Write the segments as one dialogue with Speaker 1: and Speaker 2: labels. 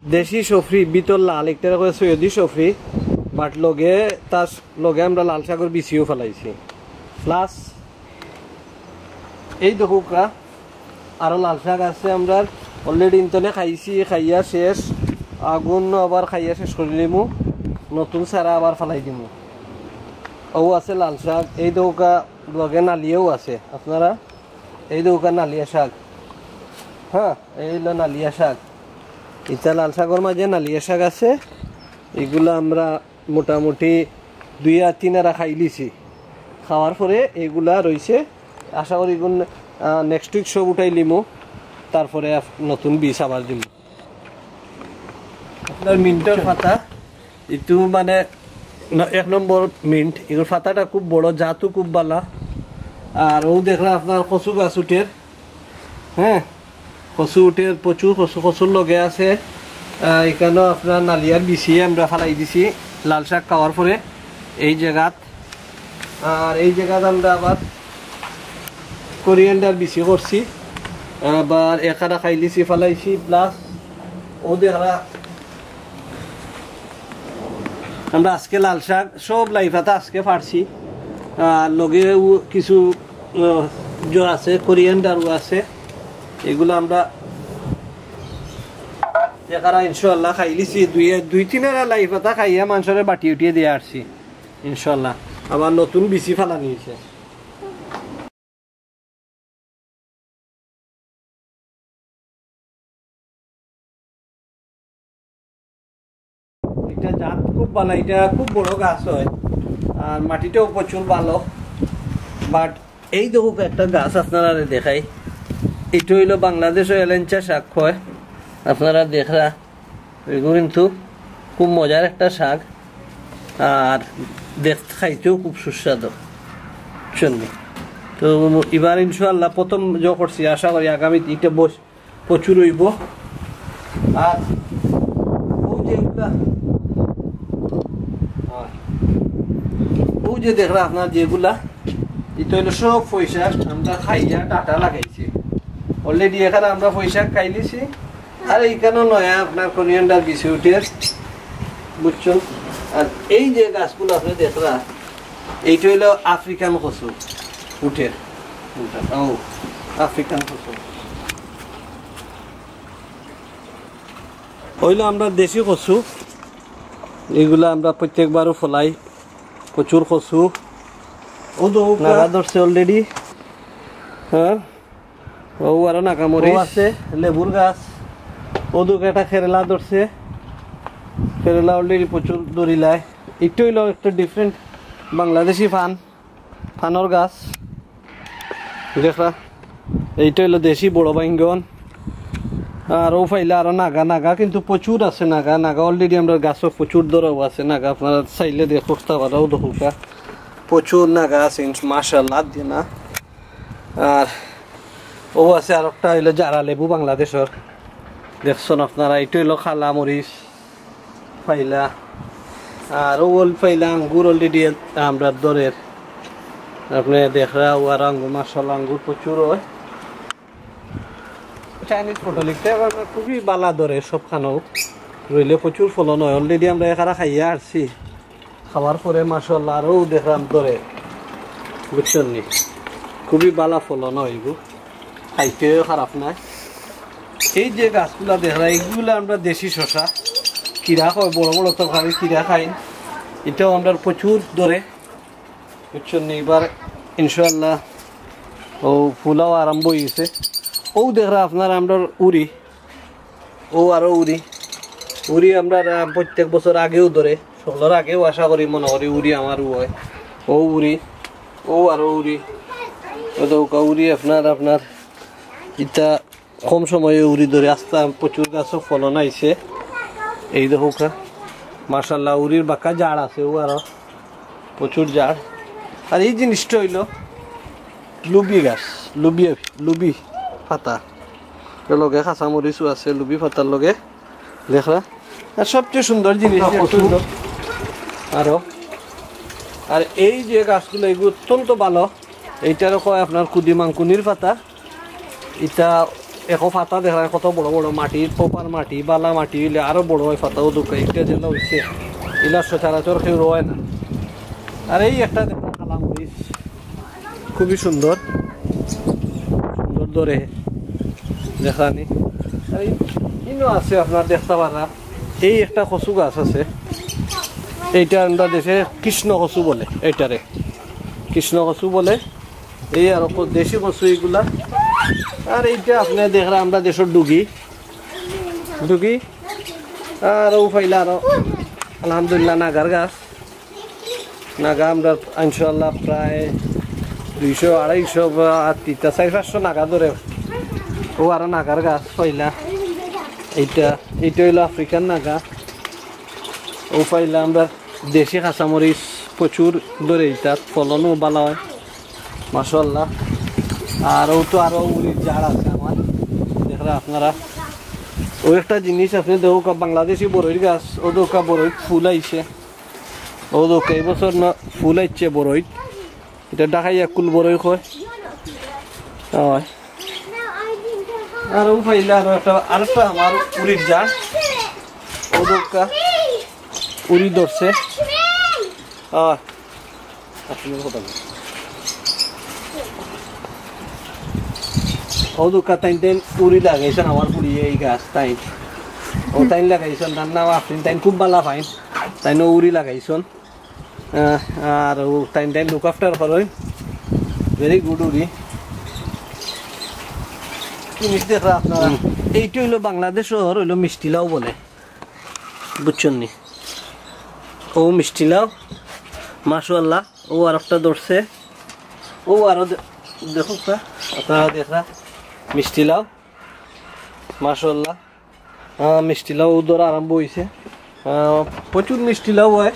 Speaker 1: দেশি সফরি বিতল লাল একটা করে সৈয়দি সফরি বাট লগে তার লগে আমরা লাল শাকের বিচিও ফেলাইছি প্লাস এই দেখুকা আরো লাল শাক আছে আমরা অলরেডি ইন্তনে খাইছি খাইয়া শেষ আগুন আবার খাইয়া শেষ করে নিমু নতুন সারা আবার ফেলাই দিমু ও আছে লাল শাক এই দেখুকা লগে নালিয়াও আছে আপনারা এই দেখুকা নালিয়া শাক হ্যাঁ এই হলো নালিয়া শাক ইটা লাল শাকের মাঝে নালিয়া শাক আছে এগুলো আমরা মোটামুটি 2-3 আরা খাই লিছি খাওয়ার পরে এগুলা রয়েছে আশা করি নেক্সট উইক সব উঠাই লিমু তারপরে নতুন বীজ আবার দিব আপনার মিন্টের পাতা একটু মানে 1 নম্বর মিন্ট এগুলোর পাতাটা খুব বড় জাতও খুব ভালো আর ও দেখলাম আপনার কচু গাছ উঠের হ্যাঁ কচু উঠের প্রচুর কচুর লগে আছে এখানেও আপনার নালিয়ার বিছিয়ে আমরা ফালাই দিছি লাল শাক খাওয়ার পরে এই জায়গাত আর এই জায়গাত আমরা আবার কোরিয়ান্ডার বিছি করছি আবার একারা খাইলিছি ফালাইছি প্লাস ও দেখা আমরা আজকে লাল শাক সব লাইফাতে আজকে ফাড়ছি আর লগে কিছু আছে কোরিয়ান্ডারও আছে এগুলো আমরা একারা ইনশাল্লাহ খাইলিছি 2-3 লাইফাতে খাইয়া মানুষের বাটি উঠিয়ে দিয়ে আসছি ইনশাল্লাহ আবার নতুন বিচি ফালা নিয়েছে এটা জাত খুব ভালো এটা খুব বড় গাছ হয় আর মাটিটাও প্রচুর ভালো বাট এই দেখুক একটা গাছ আপনারা দেখাই এটা হইল বাংলাদেশের এলেঞ্চা শাক হয় আপনারা দেখরা এগুলো কিন্তু খুব মজার একটা শাক আর দেখতে খাইতেও খুব সুস্বাদু শুনবি তো এবার ইনশাআল্লাহ প্রথম যে করছি আশা করি আগামী এটা প্রচুর হইব আর ও যে দেখরা আপনার যেগুলা এটা হইলো সব পয়সা আমরা খাইয়া টাটা লাগাইছি অলরেডি এখানে আমরা পয়সা খাইলিছি আর এইখানে নয়া আপনার কোরিয়ান্ডার বিছে উঠে বুঝছেন আর এই যে গাছগুলো আপনি দেখরা এইটা হইলো আফ্রিকান কচু উঠে ও আফ্রিকান কচু হইলো আমরা দেশি কচু এগুলা আমরা প্রত্যেকবারও ফলাই প্রচুর কচু ও তো নাগা ধরছে অলরেডি হ্যাঁ ও আরো নাকামরি আছে লেবুর গাছ ও দুটো একটা কেরেলা ধরছে কেরেলা অলরেডি প্রচুর দড়িলায় একটু হইলো একটা ডিফারেন্ট বাংলাদেশি ফানর গাছ দেখা এইটা হইলো দেশি বড় বাইঙ্গন আর ও ফাইলে আরো নাগা কিন্তু প্রচুর আছে নাগা অলরেডি আমরা গাছও প্রচুর ধরাও আছে নাগা আপনারা চাইলে দেখো পারাও দেখুকা প্রচুর নাগা আছে মাশাআল্লাহ দিয়ে না আর ও আছে আর একটা হইলো জারা লেবু বাংলাদেশের দেখছেন আপনারা এটা হইলো খালা মরিচ ফাইলা আর ও ফাইলা আঙ্গুর অলরেডি আমরা দরের আপনি দেখরা ও আর আঙ্গুর মাশাআল্লাহ আঙ্গুর প্রচুর হয় চাইনিজ ফটো লিখতে খুবই বালা ধরে সবখানেও রইলে প্রচুর ফলন হয় অলরেডি আমরা এখানে খাইয়া আসছি খাওয়ার পরে মাশাআল্লাহ আরও দেখলাম ধরে বুঝছেন নি খুবই বালা ফলন হয় এগুলো খাইতেও খারাপ নাই এই যে গাছগুলা দেখলাম এইগুলো আমরা দেশি শশা কিরা খাই বড় বড় তরকারি কিরা খাই এটাও আমরা প্রচুর ধরে বুঝছেন নি এবার ইনশাআল্লাহ ও ফুলাও আরম্ভ হয়েছে ও দেখরা আপনার আমরা উড়ি ও আরো উড়ি আমরা প্রত্যেক বছর আগেও ধরে সকলের আগেও আশা করি মনে করি উড়ি আমার হয় ও উড়ি ও আরো উড়ি উড়ি আপনার এটা কম সময়ে উড়ি ধরে আস্তে প্রচুর গাছও ফলন আইছে এই দেখুকা মাশাআল্লাহ উড়ির বাঁকা জাড় আছে ও আরো প্রচুর জাড় আর এই জিনিসটা হইল লুবি গাছ লুবি পাতা লগে কাঁচামরিচও আছে লুবি পাতার লগে দেখরা আর সবচেয়ে সুন্দর জিনিস আর এই যে গাছগুলো এগুলো অত্যন্ত ভালো এইটারও কয় আপনার কুদি মাংকুনির পাতা এটা এখন পাতা দেখা যায় কত বড় বড় মাটির প্রপার মাটি বালা মাটি হইলে আরো বড় হয় পাতাও ঢুকে এটা যেন হচ্ছে এগুলা সচরাচর কেউ রয় না। আর এই একটা দেখা কালা মরিচ খুবই সুন্দর সুন্দর ধরে দেখানি। আর ইনো আছে আপনার দেখতে পারা এই একটা কচু গাছ আছে, এইটা আমরা দেশে কৃষ্ণ কচু বলে, এইটারে কৃষ্ণ কচু বলে। এই আর দেশি কচু এইগুলা। আর এইটা আপনি দেখরা আমরা দেশের ডুগি ডুগি। আর ও ফাইলা আরো আলহামদুলিল্লাহ নাগার গাছ, নাগা আমরা ইনশাল্লাহ প্রায় 200 250 বা 400 নাগা ধরে। ও আরো নাগার গাছ ফাইলা। এইটা হইলো আফ্রিকান নাগা। ও ফাইলা আমরা দেশি কাঁচামরিচ প্রচুর ধরে, এইটা ফলনও ভালো হয় মাশাআল্লাহ। আর ও তো আরো উড়ির ঝাড় আছে আমার দেখরা আপনারা। ও একটা জিনিস আপনি দেখো বাংলাদেশি বড়ইর গাছ, ও দোকা বড়ই ফুল আইছে, ও দোকা এই বছর না ফুল আইছে বড়ই। এটা ঢাকাইয়া কুল বড়ই কয়। আর ও ফাইলে আরেকটা আমার উড়ির ঝাড়, ও দোকা উড়ি ধরছে। ও দোকা তাই উড়ি লাগাইছেন আমার পুড়িয়ে এই গাছ তাই ও তাই লাগাইছেন। তার নাম আপনি তাই খুব ভালো পাইন, তাই উড়ি লাগাইছেন। আর ও তাই লুক আফটার করেন, ভেরি গুড উড়ি জিনিস দেখা আপনারা। এইটা হইলো বাংলাদেশর হইলো মিষ্টি লাউ বলে, বুঝছেন নি? ও মিষ্টি লাউ মাশাআল্লাহ। ও আর একটা ধরছে, ও আরো দেখো আপনারা দেখা মিষ্টি লাউ মাশাআল্লাহ। মিষ্টি লাউ ধরা আরম্ভ হয়েছে, প্রচুর মিষ্টি লাউ হয়।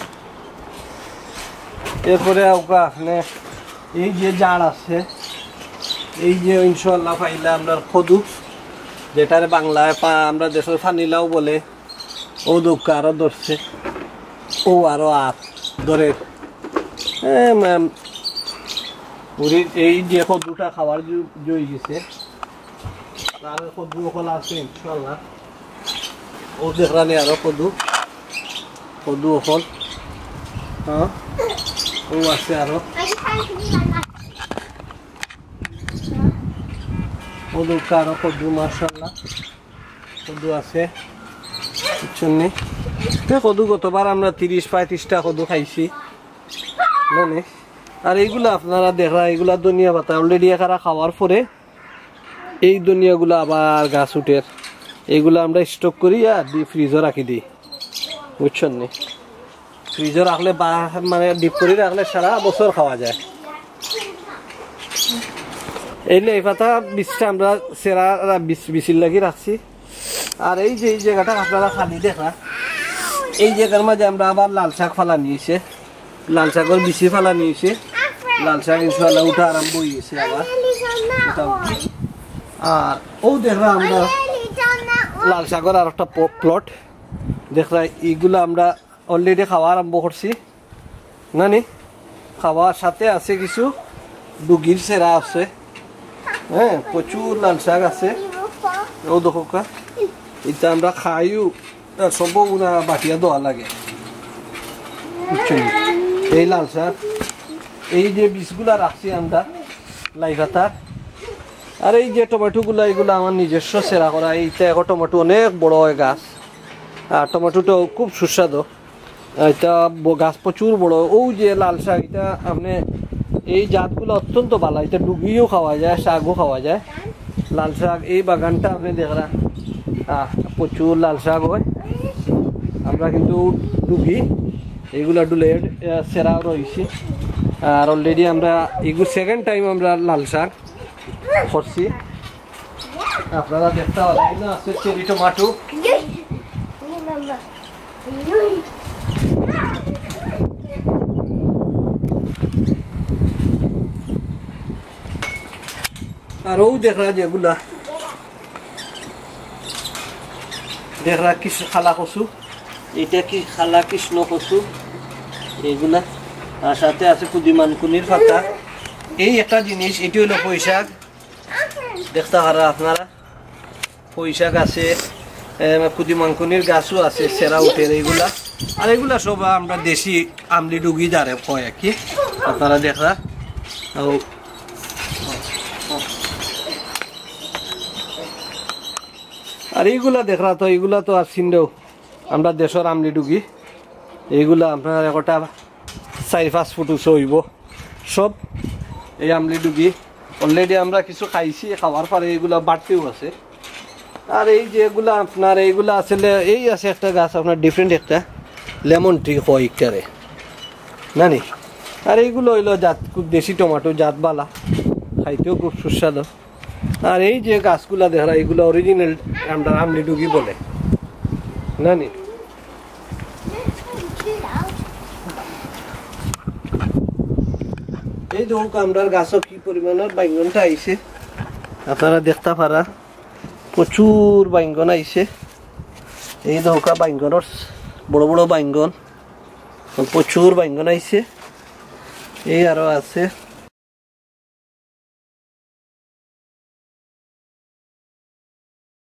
Speaker 1: এরপরে আপনি এই যে জাড় আছে, এই যে ইনশাআল্লাহ পাইলে আমরা কদু, যেটার বাংলায় আমরা দেশের ফানিলাও বলে, ও দোকা আরো ধরছে। ও আরো আর ধরে এই যে কদুটা খাওয়ার জয় গেছে, আর কদু ওখানে আছে ইনশাআল্লাহ। ও দেখরানি আরো কদু ওখান, হ্যাঁ ও আছে আরো কদু আরো কদু মাশাআল্লাহ কদু আছে বুঝছেন নি? কদু গতবার আমরা 30-35টা কদু খাইছি জানি। আর এইগুলা আপনারা দেখা এইগুলা ধনিয়া পাতা অলরেডি এখানে খাওয়ার পরে এই ধনিয়াগুলো আবার গাছ উঠের, এইগুলো আমরা স্টক করি আর ফ্রিজে রাখি দিই বুঝছেন নি? ফ্রিজে রাখলে মানে ডিপ করে রাখলে সারা বছর খাওয়া যায়। এই পাতা বীজটা আমরা সেরা বিচির লাগি রাখছি। আর এই যে এই জায়গাটা আপনারা খালি দেখা, এই জায়গার মাঝে আমরা আবার লাল শাক ফালা নিয়েছে, লাল শাকের বিচি ফালা নিয়েছে। লাল শাক ইনশাআল্লাহ উঠা আরম্ভ হয়ে গেছে আবার। আর ও দেখলাম আমরা লাল শাকের আর একটা প্লট দেখলাম, এইগুলো আমরা অলরেডি খাওয়া আরম্ভ করছি নানি। খাওয়ার সাথে আছে কিছু ডুগির সেরা আছে, হ্যাঁ প্রচুর লাল শাক আছে। ও দেখো এটা আমরা খাইও সম্ভব না বাটিয়া দেওয়া লাগে বুঝছেন? এই লাল শাক, এই যে বীজগুলা রাখছি আমরা লাই পাতার। আর এই যে টমেটোগুলা, এগুলো আমার নিজস্ব সেরা করা। এইটা এখন টমেটো অনেক বড় হয় গাছ, আর টমেটোটাও খুব সুস্বাদু। এটা গাছ প্রচুর বড়। ও যে লাল শাক, এটা আপনি এই জাতগুলো অত্যন্ত ভালো, এটা ডুবিও খাওয়া যায়, শাকও খাওয়া যায়। লাল শাক এই বাগানটা আপনি দেখলাম প্রচুর লাল শাক হয়। আমরা কিন্তু ডুবি এইগুলা ডুলে সেরাও রয়েছি। আর অলরেডি আমরা এগুলো সেকেন্ড টাইম আমরা লাল শাক করছি। আপনারা দেখতে পারেন আছে চেরি টমাটো। আর ও দেখরা যেগুলা দেখরা কৃষ্ণ খালা কচু, এটা কি খালা কৃষ্ণ কচু এগুলা। আর সাথে আছে কুদিমানকুনির পাতা। এই একটা জিনিস, এটি হলো পুঁই শাক দেখতে পারা আপনারা। পয়সা আছে, পুঁটি মাংকুনির গাছও আছে, সেরা উঠের এইগুলা। আর এগুলা সব আমরা দেশি আমলি ডুগি যারে কয় আর কি, আপনারা দেখা। আর এইগুলা দেখরা তো এইগুলা তো আর চিন্দেও আমরা দেশের আমলি ডুগি। এইগুলা আপনার একটা 4-5 ফুট উঁচু হইব সব এই আমলি ডুগি। অলরেডি আমরা কিছু খাইছি, খাওয়ার পরে এইগুলা বাড়তেও আছে। আর এই যেগুলা আপনার এইগুলা আসলে এই আছে একটা গাছ আপনার ডিফারেন্ট একটা লেমন ট্রি হয় ইকারে নানি। আর এইগুলো হইলো জাত খুব দেশি টমেটো, জাতবালা, খাইতেও খুব সুস্বাদু। আর এই যে গাছগুলা দেখা এইগুলো অরিজিনাল আমরা আমলি ডুগি বলে নানি। এই ধরুন আমরার গাছও কি পরিমাণের বাইঙ্গনটা আইছে আপনারা দেখতে পারা, প্রচুর বাইঙ্গন আইছে। এই ধোকা বাইঙ্গনের বড় বড় বাইঙ্গন, প্রচুর বাইঙ্গন আইছে। এই আরো আছে।